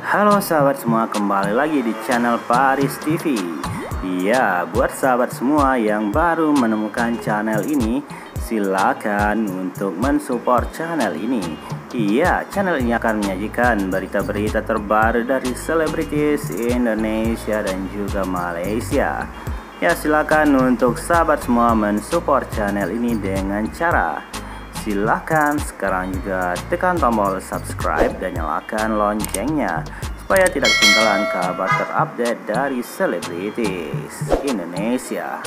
Halo sahabat semua, kembali lagi di channel Paris TV. Iya, buat sahabat semua yang baru menemukan channel ini, silakan untuk mensupport channel ini. Iya, channel ini akan menyajikan berita-berita terbaru dari selebritis Indonesia dan juga Malaysia. Ya, silakan untuk sahabat semua mensupport channel ini dengan cara silahkan sekarang juga tekan tombol subscribe dan nyalakan loncengnya supaya tidak ketinggalan kabar terupdate dari selebritis Indonesia.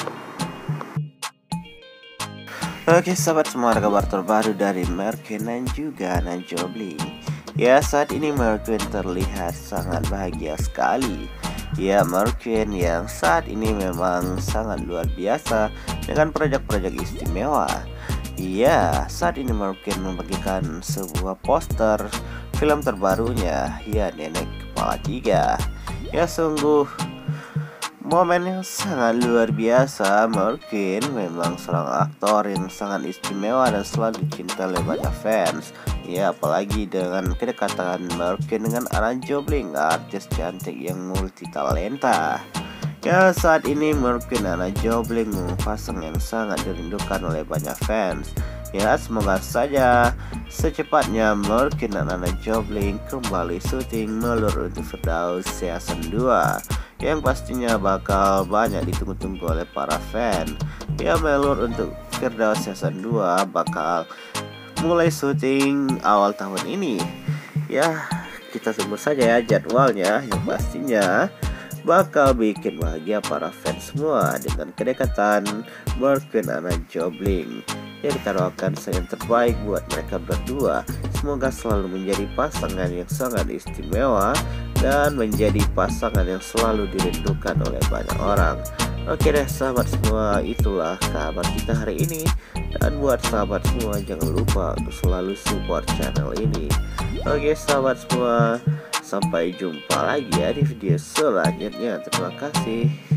Oke sahabat semua, ada kabar terbaru dari Merkin dan juga Najwa Bling. Ya, saat ini Merkin terlihat sangat bahagia sekali. Ya, Merkin yang saat ini memang sangat luar biasa dengan proyek-proyek istimewa. Iya, saat ini Merkin membagikan sebuah poster film terbarunya, ya, Nenek Kepala Tiga. Ya, sungguh momen yang sangat luar biasa. Merkin memang seorang aktor yang sangat istimewa dan selalu dicintai oleh banyak fans. Ya, apalagi dengan kedekatan Merkin dengan Najwa Bling, artis cantik yang multi talenta. Ya, saat ini Merkin dan Najwa Bling pasang yang sangat dirindukan oleh banyak fans. Ya, semoga saja secepatnya Merkin dan Najwa Bling kembali syuting Melur untuk Firdaus Season 2 yang pastinya bakal banyak ditunggu-tunggu oleh para fan. Ya, Melur untuk Firdaus Season 2 bakal mulai syuting awal tahun ini. Ya, kita tunggu saja ya jadwalnya, yang pastinya bakal bikin bahagia para fans semua dengan kedekatan Merkin dan Najwa Bling. Ya, kita doakan yang terbaik buat mereka berdua. Semoga selalu menjadi pasangan yang sangat istimewa dan menjadi pasangan yang selalu dirindukan oleh banyak orang. Oke deh sahabat semua, itulah kabar kita hari ini. Dan buat sahabat semua, jangan lupa untuk selalu support channel ini. Oke sahabat semua, sampai jumpa lagi ya di video selanjutnya. Terima kasih.